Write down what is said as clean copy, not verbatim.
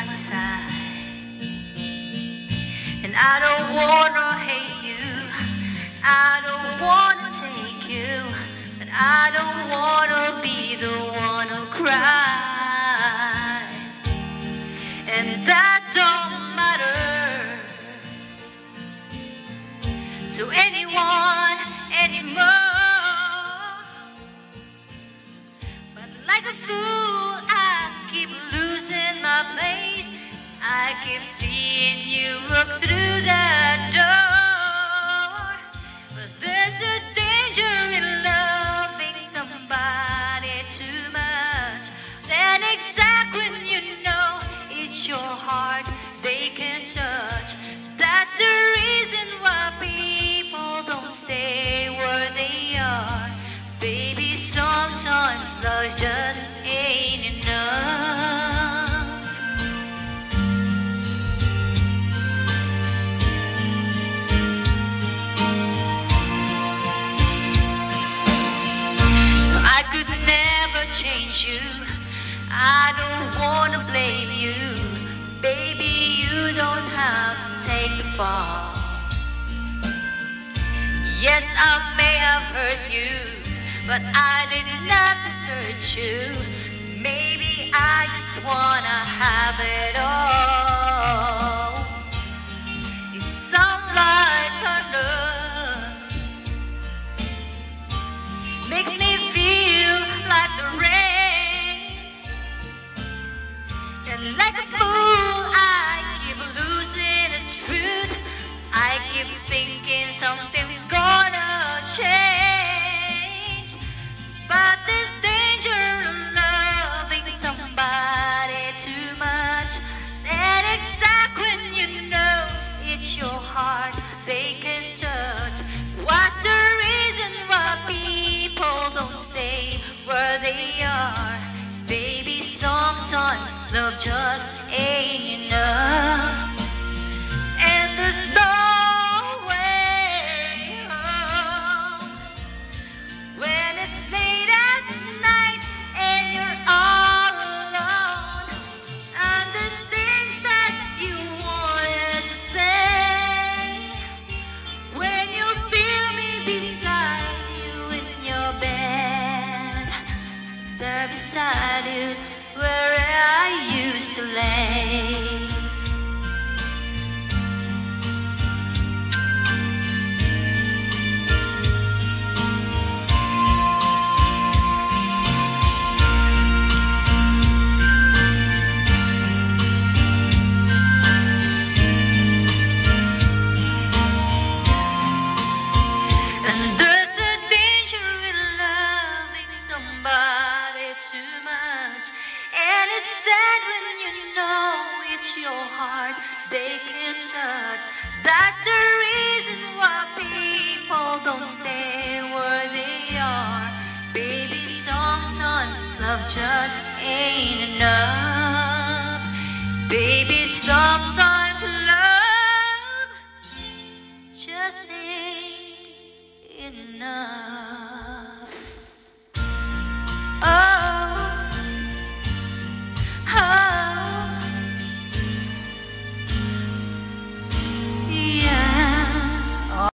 my side. And I don't wanna hate you, I don't wanna take you, but I don't wanna be the one who cry. And that don't matter to anyone anymore. But like a fool, I keep losing my place. I keep seeing you walk through that door. But there's a danger in loving somebody too much. Then exact when you know it's your heart they can touch. That's the reason why people don't stay where they are. Baby, sometimes love just ain't enough. I could never change you, I don't wanna blame you. Baby, you don't have to take the fall. Yes, I may have hurt you, but I did not desert you. Maybe I just wanna have it all. It sounds like thunder, makes me feel like the rain. And like a fool, I keep losing the truth. I keep thinking something's gonna change. But there's danger in loving somebody too much. And exact when you know it's your heart they can touch. What's the reason why people don't stay where they are? Baby, sometimes love just ain't enough. And there's no way home when it's late at night and you're all alone. And there's things that you wanted to say when you feel me beside you in your bed, there beside you where I used to lay. And there's a danger in loving somebody too much. And it's sad when you know it's your heart they can touch. That's the reason why people don't stay where they are. Baby, sometimes love just ain't enough. Baby, sometimes love just ain't enough.